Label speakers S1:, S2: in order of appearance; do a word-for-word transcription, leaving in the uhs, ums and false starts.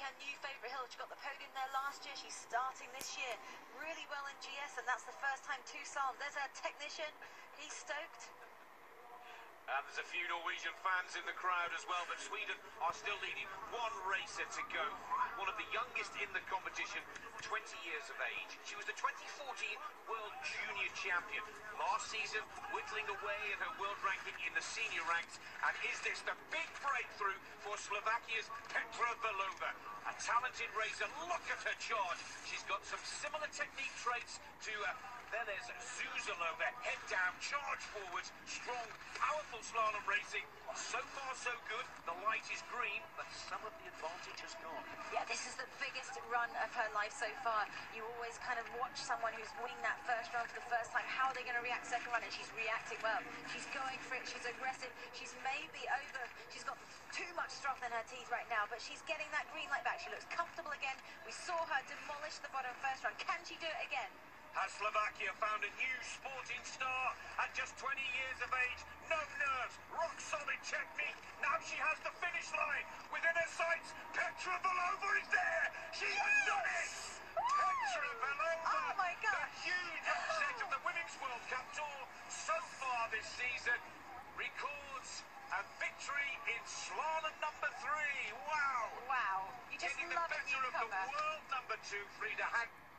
S1: her new favourite hill. She got the podium there last year. She's starting this year really well in G S, and that's the first time Tucson. There's her technician. He's stoked.
S2: And there's a few Norwegian fans in the crowd as well, but Sweden are still leading. One racer to go. One of the youngest in the competition, twenty years of age. She was the twenty fourteen World Junior Champion. Last season, whittling away at her world ranking in the senior ranks. And is this the big breakthrough for Slovakia's Petra Vlhova? A talented racer. Look at her charge. She's got some similar technique traits to... Uh, Then there's Zuzalova, head down, charge forwards, strong, powerful slalom racing. So far, so good. The light is green, but some of the advantage has gone.
S1: Yeah, this is the biggest run of her life so far. You always kind of watch someone who's winning that first run for the first time. How are they going to react second run? And she's reacting well. She's going for it. She's aggressive. She's maybe over. She's got too much froth in her teeth right now, but she's getting that green light back. She looks comfortable again. We saw her demolish the bottom first run. Can she do it again?
S2: Has Slovakia found a new sporting star at just twenty years of age? No nerves, rock solid technique. Now she has the finish line within her sights. Petra Vlhova is there. She has done it. Petra Vlhova.
S1: Oh my gosh.
S2: The huge upset of the Women's World Cup Tour so far this season records a victory in slalom number three. Wow.
S1: Wow. You just
S2: Getting
S1: love
S2: the
S1: a
S2: better of the
S1: newcomer.
S2: world number two, Frida Hag.